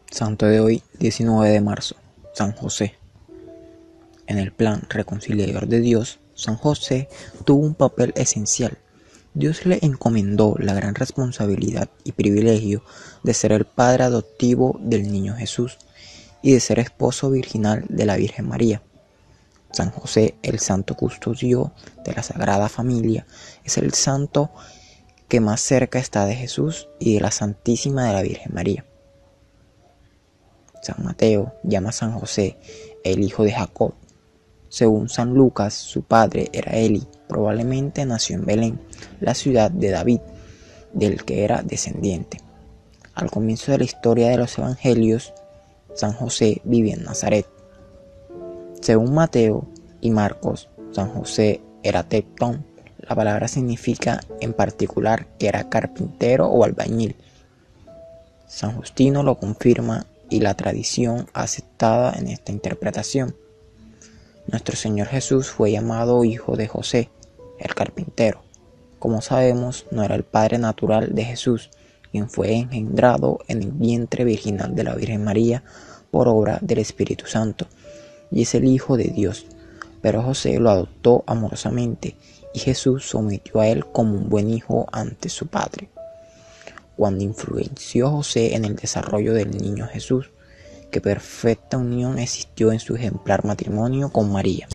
Santo de hoy, 19 de marzo, San José. En el plan reconciliador de Dios, San José tuvo un papel esencial. Dios le encomendó la gran responsabilidad y privilegio de ser el padre adoptivo del niño Jesús y de ser esposo virginal de la Virgen María. San José, el santo custodio de la Sagrada Familia, es el santo que más cerca está de Jesús y de la Santísima de la Virgen María. San Mateo llama a San José el hijo de Jacob. Según San Lucas, su padre era Eli, probablemente nació en Belén, la ciudad de David, del que era descendiente. Al comienzo de la historia de los evangelios, San José vivía en Nazaret. Según Mateo y Marcos, San José era tectón. La palabra significa en particular que era carpintero o albañil. San Justino lo confirma y la tradición aceptada en esta interpretación. Nuestro Señor Jesús fue llamado hijo de José, el carpintero. Como sabemos, no era el padre natural de Jesús, quien fue engendrado en el vientre virginal de la Virgen María por obra del Espíritu Santo, y es el Hijo de Dios. Pero José lo adoptó amorosamente, y Jesús sometió a él como un buen hijo ante su padre. Cuando influenció José en el desarrollo del niño Jesús, qué perfecta unión existió en su ejemplar matrimonio con María.